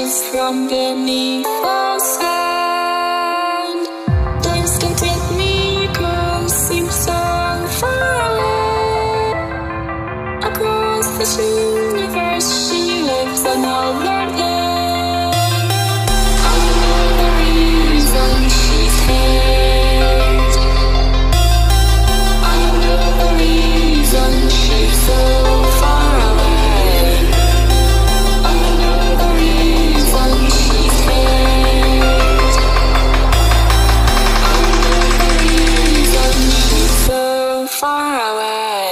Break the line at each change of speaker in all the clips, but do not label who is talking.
from beneath the sand. Distant miracles seem so far away. Across this universe, she lives another day. I know the reason she's hate. I know the reason she's so far away. I know the reason she's hate. I know the reason she's so far away.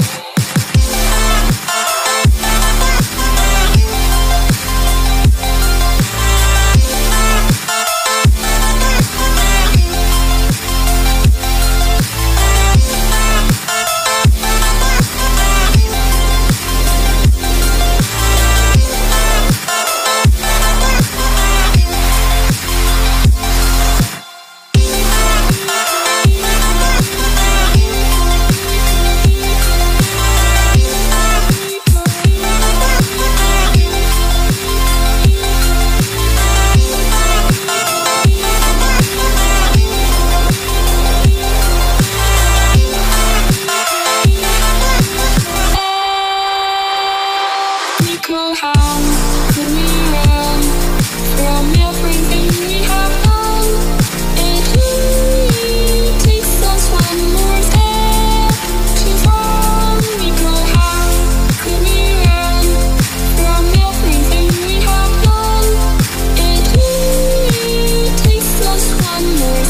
How could we run from everything we have done? It only takes us one more step to fall. How could we run from everything we have done? It only takes us one more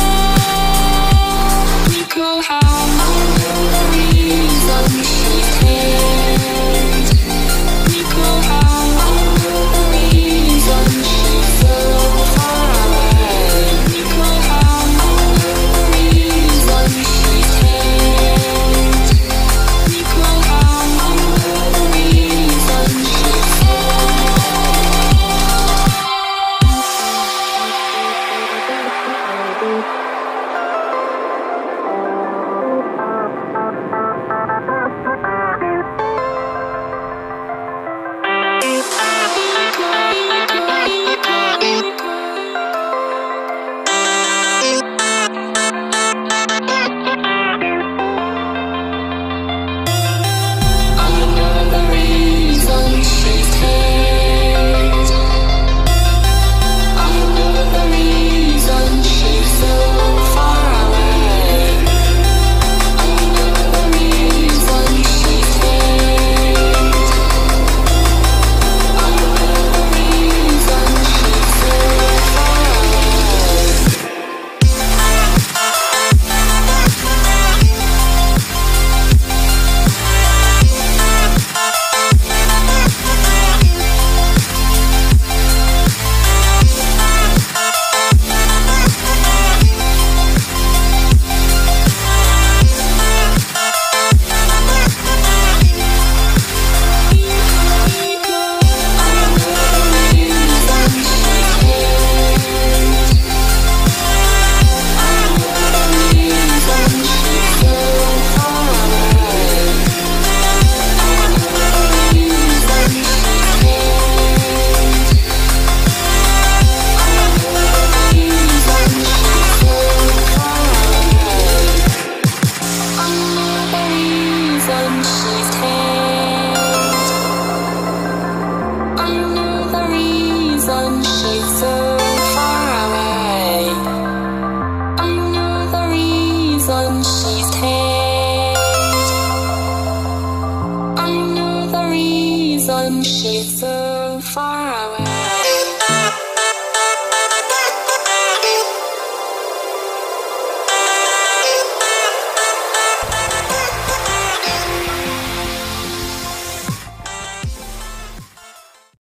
step. How I know the reason she's here. She's so far away.